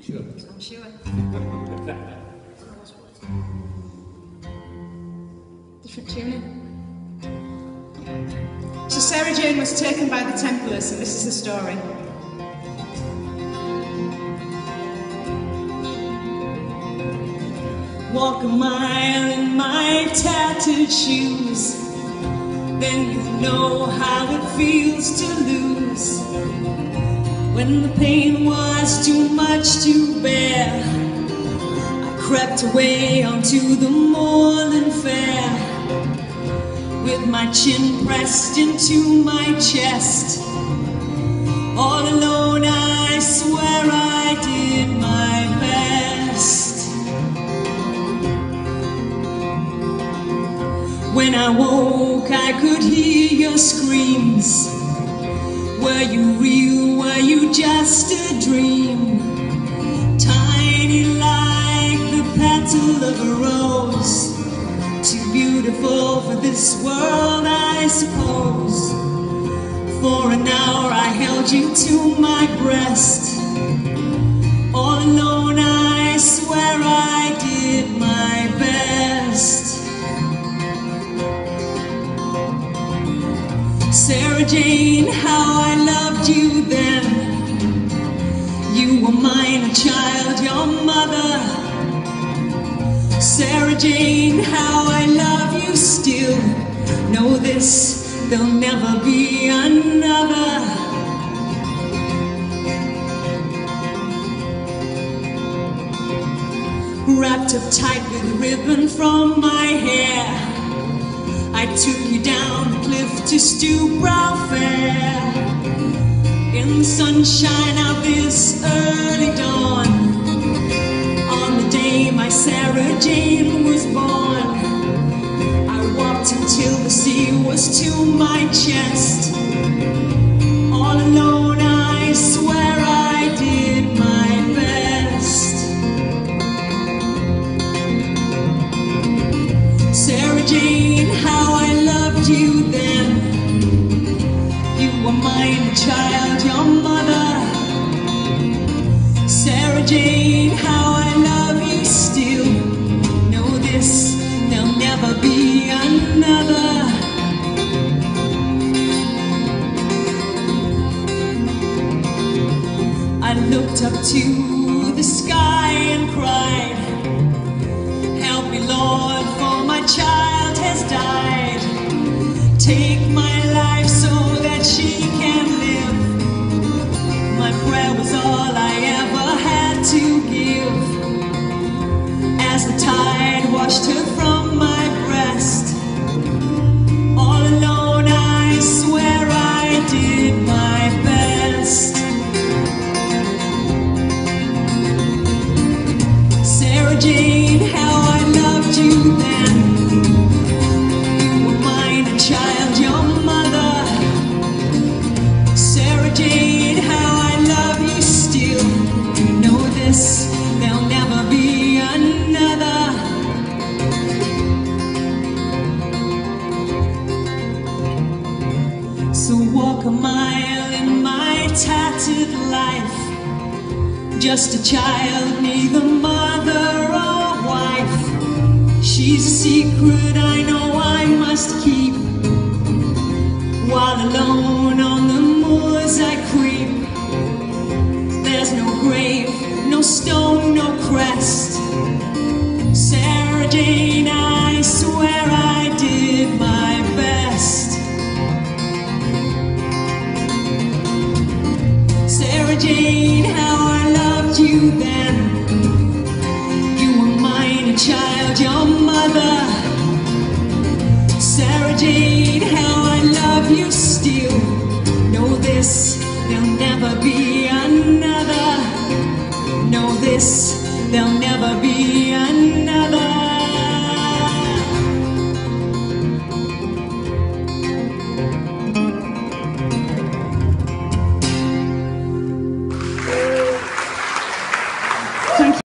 Sure. I'm sure. Different tuning. So Sarah Jane was taken by the Templars, and this is the story. Walk a mile in my tattered shoes, then you know how it feels to lose. When the pain was too much to bear, I crept away onto the moorland fair, with my chin pressed into my chest. All alone, I swear I did my best. When I woke, I could hear your screams. Were you real? Were you just a dream? Tiny like the petal of a rose, too beautiful for this world, I suppose. For an hour I held you to my breast. All alone, I swear I did my best. Sarah Jane, how I loved you then. You were mine, a child, your mother. Sarah Jane, how I love you still. Know this, there'll never be another. Wrapped up tight with a ribbon from my hair, I took you down the cliff to stoop brow fair. In the sunshine of this early dawn, on the day my Sarah Jane was born, I walked until the sea was to my chest. All alone, I swear I did my best. Sarah Jane, how I loved you then. You were mine, child, your mother. Sarah Jane, how I love you still. Know this, there'll never be another. I looked up to the sky and cried, help me, Lord, for my child has died. Take my life so that she can live. My prayer was all I ever had to give. As the tide washed her from my breast, all alone, I swear I did my best. Sarah Jane, how I loved you then. You were mine, a child, your mother. Sarah Jane, how I love you still. Know this, there'll never be another. So walk a mile in my tattered life, just a child, neither mother or wife. She's a secret I know I must keep. While alone on the moors I creep. There's no grave, no stone, no crest. Sarah Jane, I swear I did my best. Sarah Jane, how I loved you then. You were mine, a child, your mother. Sarah Jane, how I love you still. Know this, there'll never be